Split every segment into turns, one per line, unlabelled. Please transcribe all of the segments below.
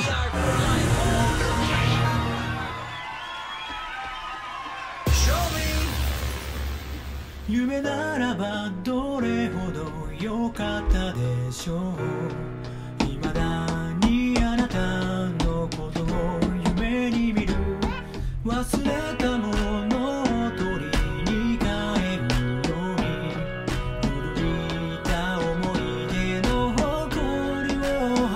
夢ならばどれほど良かったでしょう。未だにあなたのことを夢に見る。忘れたものを取りに帰るように、古びた思い出の誇りを払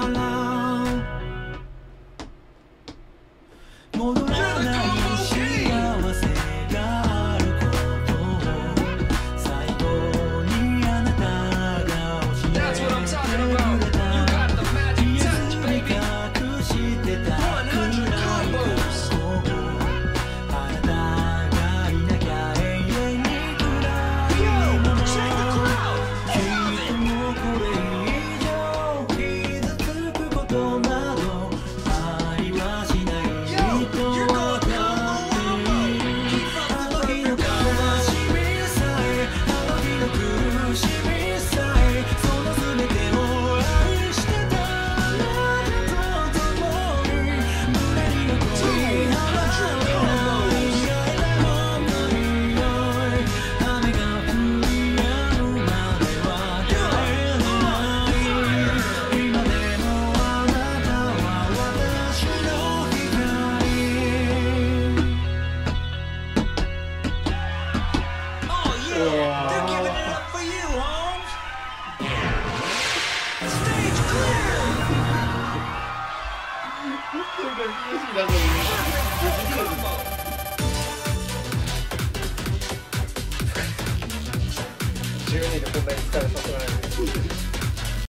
う。戻らない幸せがあることを最後にあなたが教えてくれた。言えずに隠してたくらい過去、あなたがいなきゃ永遠に暗いまま。きっともうこれ以上傷つくことなどありはしないと分かっている。あの日の悲しみさえ、あの日の苦しみさえ、その全てを愛してたあなたと共に胸に残り花雨が降り止むまでは帰れない。今でもあなたは私の光。Oh yeah, they're giving it up for you, Holmes. Stage clear.
12でこんなに疲れさせられる。